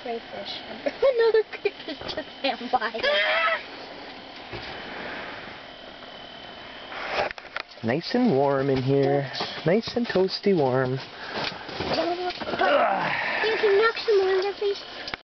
crayfish. Another crayfish just ran by. Nice and warm in here. Nice and toasty warm. You can knock some more on their face.